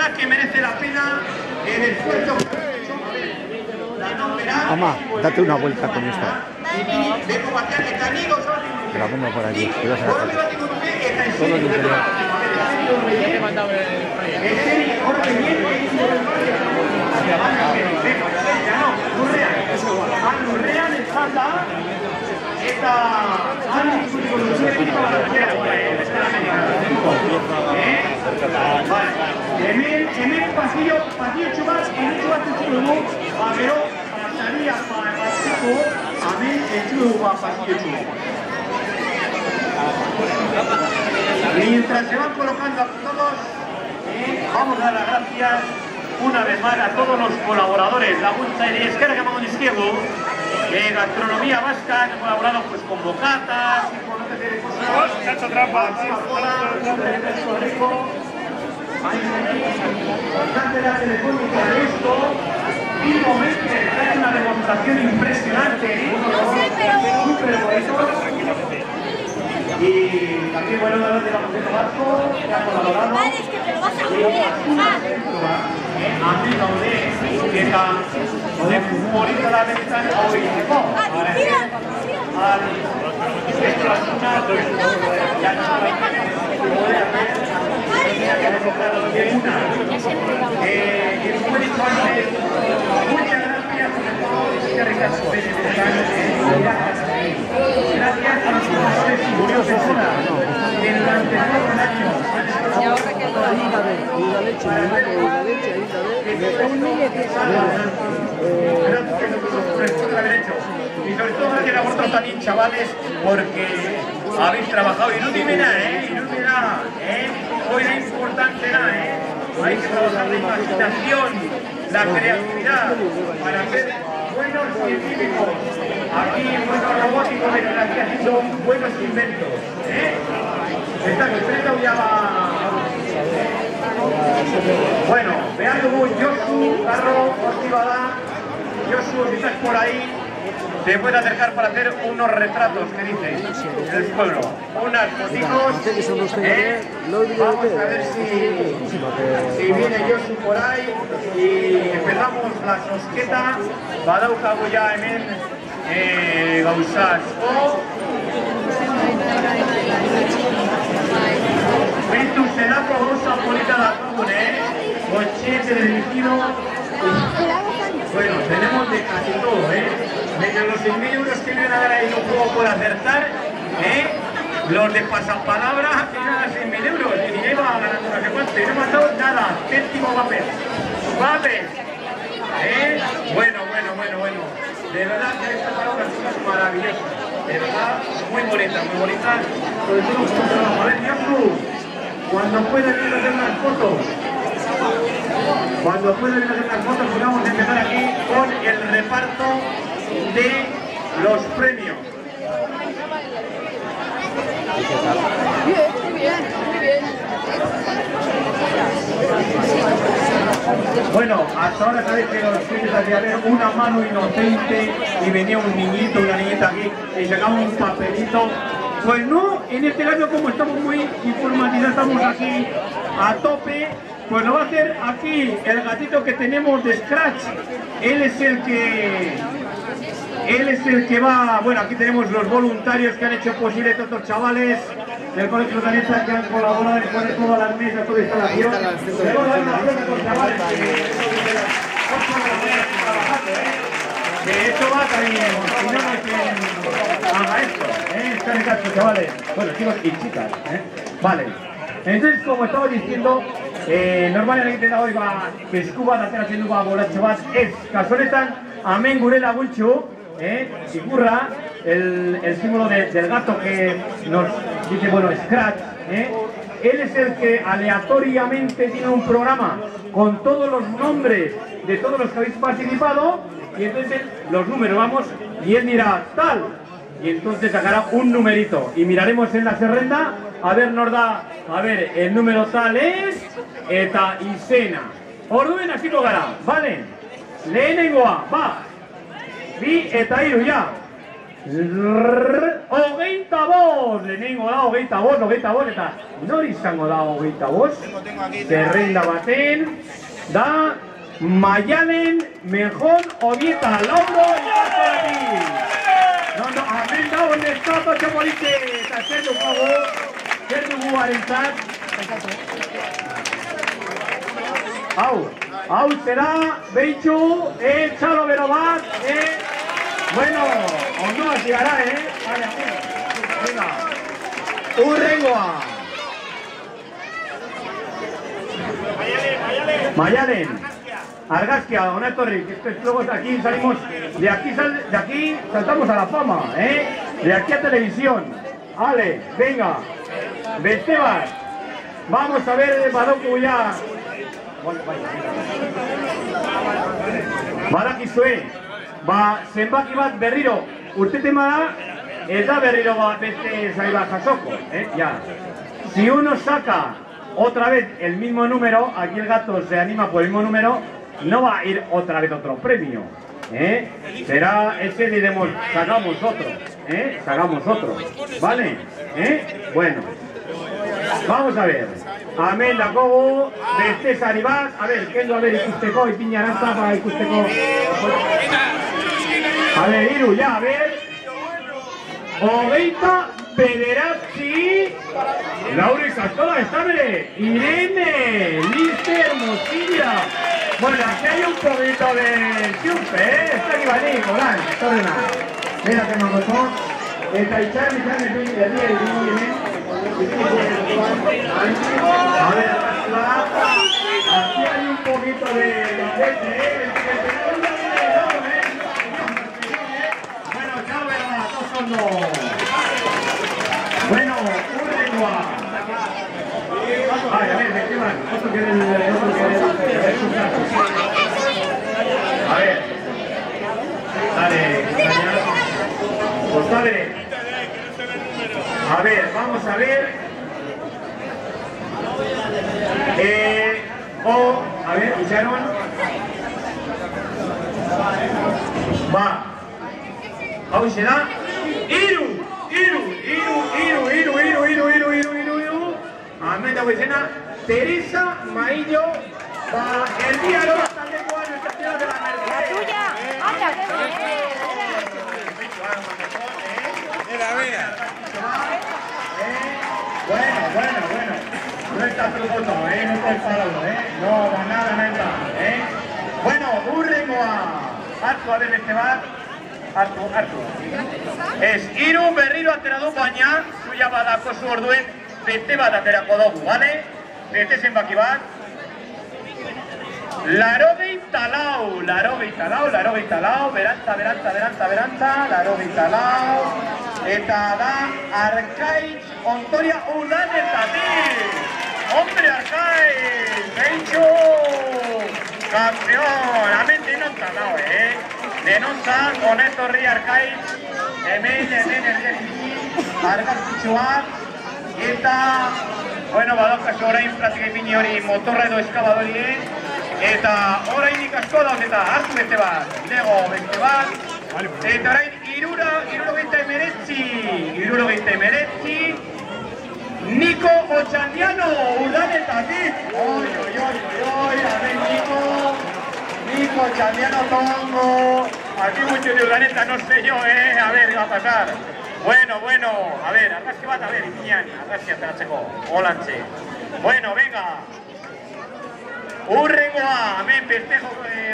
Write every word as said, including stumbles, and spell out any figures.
verdad que merece la pena el esfuerzo que hemos hecho. Mamá, date una vuelta con esta. Grabando por allí. Todo el interior. Hemen pasillo, pasillo txubat, pasillo bat entzuko dugu, ba, gero, pasaria, pasillo, hemen entzuko dugu pasillo txubat. Mientras se van colocando a todos, eh, vamos a dar las gracias una vez más a todos los colaboradores. La Junta de Esquerra Izquierdo, de Gastronomía Vasca, que han colaborado pues, con bocatas y con otra serie de cosas. ¡Se ha hecho trampa! Bastante la telefónica de esto, vivamente, es una demostración impresionante, súper bonito. Y también bueno de la Museo Vasco, que ha colaborado. Amigo de eta de futbolista la ventana hoy al esto la zona ya no hay que poder hacer eh muchas gracias por todo este recaso gracias a los profesores y personas que durante todo el año y ahora que lo diga de la leche, la leche, y sobre todo gracias a vosotros también, chavales, porque habéis trabajado inútilmente, ¿eh? Inútilmente, ¿eh? Hoy es importante, ¿eh? Hay que trabajar la imaginación, la creatividad, para ser buenos científicos. Aquí, buenos robóticos de que aquí haciendo buenos inventos, ¿eh? Esta empresa ya va... Bueno, vean luego Josu, Carro, Ortibada, Josu, si estás por ahí, te puedes acercar para hacer unos retratos, que dice, del pueblo. Unas fotitos, ¿eh? Vamos a ver si, si viene Josu por ahí y empezamos la sosqueta. Badaukago ya hemen gauza asko. Ventu zelako gauza polita datugun, eh? Cochete dirigido. Bueno, tenemos de casi todo, ¿eh? Desde los seis mil euros que vienen a dar ahí un juego por acertar, ¿eh? Los de pasapalabra que vienen a seis mil euros y ni lleva ganando no sé cuánto. Y no me ha dado nada, céntimo papel. Papel. ¿Eh? Bueno, bueno, bueno, bueno. De verdad que esta palabra es maravillosa. De verdad, muy bonita, muy bonita. Sobre todo como trabajo. A ver, Yosu, cuando pueda venir a hacer unas fotos. Cuando pueda venir a hacer unas fotos, pues vamos a empezar aquí con el reparto de los premios. Bien, muy bien, muy bien. Bueno, hasta ahora sabéis que los premios hacía haber una mano inocente y venía un niñito, una niñita aquí y sacaba un papelito. Pues no, en este caso como estamos muy informatizados, estamos aquí a tope, pues lo va a hacer aquí el gatito que tenemos de Scratch. Él es el que... Él es el que va... Bueno, aquí tenemos los voluntarios que han hecho posible todos los chavales del Colegio Danesa que han colaborado en poner todas las mesas, toda instalación. Le vamos a dar una aplauso a los chavales que de hecho va también, si no no hay quien haga esto, ¿eh? Están en caso, chavales. Bueno, chicos y chicas, ¿eh? Vale. Entonces, como estaba diciendo, eh, normalmente egiten da hori ba, pesku bat ateratzen du ba bolatxo bat, ez, kasu honetan, hemen gure laguntxo, eh, figura, el, el símbolo de, del gato que nos dice, bueno, Scratch, eh, él es el que aleatoriamente tiene un programa con todos los nombres de todos los que habéis participado, y entonces los números, vamos, y él dirá tal, y entonces sacará un numerito, y miraremos en la zerrenda, a ver, nos da, a ver, el número tal es, eta izena. Orduen hasiko gara, vale? Lehenengoa, ba, bi eta hiru, ja. Hogeita bost, lehenengo da hogeita bost, hogeita bost, eta nori izango da hogeita bost? Zerrenda baten, da Maialen Mejon Obieta, Lauro Ibarzorati. No, no, amen da, onde está, txapolite, eta zer dugu, zer dugu arentzat. Hau, hau zera, behitxu, e, txalo bero bat, e, bueno, ondo hasi gara, eh? Vale, venga, urrengoa. Maialen, Argazkia, hona etorri, luego aquí salimos, de aquí, sal, de aquí saltamos a la fama, ¿eh? De aquí a televisión. Ale, venga, beste bat. Vamos a ver, badoku ya. Badakizue, ba, zenbaki bat berriro, urtetema da, ez da berriro bat beste zaiba jasoko, eh? Ya. Si uno saca otra vez el mismo número, aquí el gato se anima por el mismo número, no va a ir otra vez otro premio, ¿eh? Será ese, diremos, sacamos otro, ¿eh? Sacamos otro, ¿vale? ¿Eh? Bueno, vamos a ver. Amen dakogu, beste sari bat, a ver, kendu, a ver, ikusteko, ipin arantza, ba, ikusteko. A ver, iru, ya, a ver. Hogeita bederatzi, Laura Izastola, está, bere, Irene, Liste, Hermosilla. Bueno, aquí hay un poquito de chupe, ¿eh? Está aquí Bani, Orán, Torrena. Mira que nos gozó. Eta Itzar, Itzar, me pide de día y muy bien. A ver, aquí hay un poquito de aceite, ¿eh? Bueno, chao, ¿verdad? Todos son dos. Bueno, urrengoa. Ay, a ver, me queman. Otro que el otro que el A ver. Dale, pues dale. A ver, vamos a ver. Eh, o, a ver, ¿escucharon? Va. Hau será. Iru, iru, iru, iru, iru, iru, iru, iru, iru, iru, iru. Amen dago izena. Teresa Maillo. Va, el día no va a estar de cuadro en esta ciudad de la Merced. La tuya. Anda, Mira, mira. Bueno, bueno, bueno. No está trucoso, ¿eh? No está parado, ¿eh? No, va nada, nada, ¿eh? Bueno, urrengoa. Hartu, a ver, beste bat. Hartu, hartu. Ez, hiru berriro atera du, baina zuia badako zu orduen bete bat aterako dugu, ¿vale? Bete zenbaki bat. Larogeita lau, larogeita lau, larogeita lau, berantza, berantza, berantza, berantza, larogeita lau, eta da Arkaitz Ontoria Udanetatik. Hombre, Arkaitz, Beitxu, campeón, hemen denontza dago, eh? Denontza, honetorri Arkaitz, hemen, hemen, erdiatik, argazkitxuak, eta, bueno, badaukazu orain platika ipini hori motorra edo eskabadori, eta orainik asko dauz eta hartu beste bat, lego beste bat, eta orain irura, irurogeita emeretzi, irurogeita emeretzi, Niko Otxandiano, Urdanetatik, oi, oi, oi, oi, a ver, Niko, Niko Otxandiano Tongo, aquí mucho de Urdaneta, no sé yo, eh, a ver, ¿qué va a pasar? Bueno, bueno, a ver, argazki bat, a ver, ipiñan, argazki ateratzeko, holantxe. Bueno, venga. Urrengoa, hemen festejo